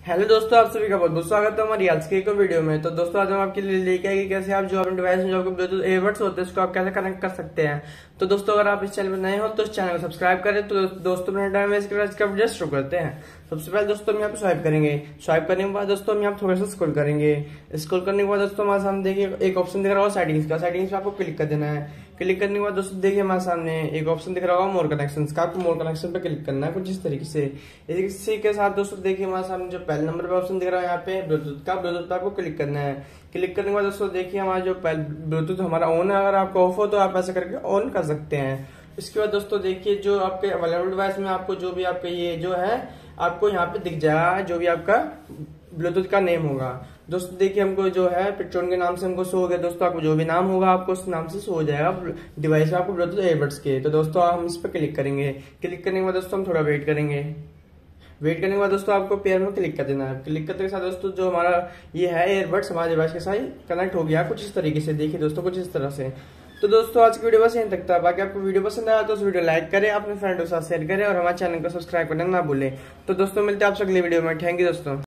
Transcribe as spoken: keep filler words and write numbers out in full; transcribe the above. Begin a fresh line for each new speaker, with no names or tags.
Hello दोस्तों, आप सभी का बहुत बहुत स्वागत है हमारी आज की एक वीडियो में। तो दोस्तों आज हम आपके लिए लेके आए कि कैसे आप जो अपने डिवाइस में जो आपके ब्लूटूथ एयरबड्स होते हैं उसको आप कैसे कनेक्ट कर सकते हैं। तो दोस्तों अगर आप इस चैनल पर नए हो तो इस चैनल को सब्सक्राइब करें। तो दोस्तों अपने टाइम वेस्ट कर इसका वीडियो शुरू करते हैं। सबसे पहले दोस्तों हम यहाँ पे स्वाइप करेंगे। स्वाइप करने के बाद दोस्तों हम यहाँ थोड़ा सा स्क्रॉल करेंगे। स्क्रॉल करने के बाद दोस्तों हमारे सामने देखिए एक ऑप्शन दिख रहा होगा सेटिंग्स का। सेटिंग्स पे आपको क्लिक कर देना है। क्लिक करने के बाद दोस्तों देखिए हमारे सामने एक ऑप्शन दिख रहा होगा मोर कनेक्शंस का। आपको मोर कनेक्शन पे क्लिक करना है कुछ इस तरीके से। इसी के साथ दोस्तों देखिए हमारे सामने जो पहले नंबर पे ऑप्शन दिख रहा है यहाँ पे ब्लूटूथ का, ब्लूटूथ पे आपको क्लिक करना है। क्लिक करने के बाद दोस्तों देखिए हमारा जो ब्लूटूथ हमारा ऑन है, अगर आपका ऑफ हो तो आप ऐसा करके ऑन कर सकते हैं। इसके बाद दोस्तों देखिए जो आपके अवेलेबल डिवाइस में आपको जो भी आपका ये जो है आपको यहाँ पे दिख जाएगा जो भी आपका ब्लूटूथ का नेम होगा। दोस्तों देखिए हमको जो है पेट्रोन के नाम से हमको शो हो गया। दोस्तों आपको जो भी नाम होगा आपको उस नाम से शो हो जाएगा डिवाइस में आपको ब्लूटूथ एयरबड्स के। तो दोस्तों हम इस पर क्लिक करेंगे। क्लिक करने के बाद दोस्तों हम थोड़ा वेट करेंगे। वेट करने के बाद दोस्तों आपको पेयर में क्लिक कर देना है। क्लिक करने के साथ दोस्तों जो हमारा ये है एयरबड्स हमारे डिवाइस के साथ कनेक्ट हो गया कुछ इस तरीके से। देखिए दोस्तों कुछ इस तरह से। तो दोस्तों आज की वीडियो बस यहीं तक था। बाकी आपको वीडियो पसंद आया तो उस वीडियो लाइक करें, अपने फ्रेंड के साथ शेयर करें और हमारे चैनल को सब्सक्राइब करना ना भूलें। तो दोस्तों मिलते हैं आपसे अगली वीडियो में। थैंक यू दोस्तों।